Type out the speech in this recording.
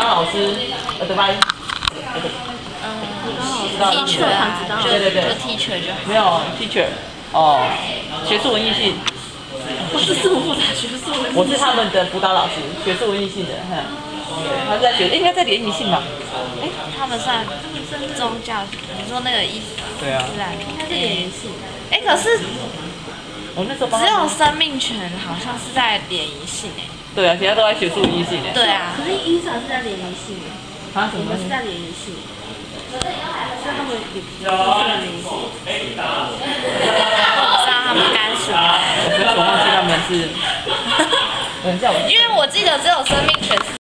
老师，对吧 ？teacher 啊， 对就 teacher 就好。 没有 teacher， 哦，学术文艺系。 不是这么复杂，学术文艺系。 我是他们的辅导老师，学术文艺系的，对，他是在应该在联谊系吧？ 他们算宗教，你说那个意思？ 对啊。 应该是联谊系。可是我那时候只有生命权好像是在联谊系呢。 对啊，其他都在学术文艺系呢。 对啊。 可是医生是在联谊系。 啊？什么？ 我们是在联谊系。所以他们也不是联谊系。 我不知道他们干什么。 我忘记他们是。 因为我记得只有生命权是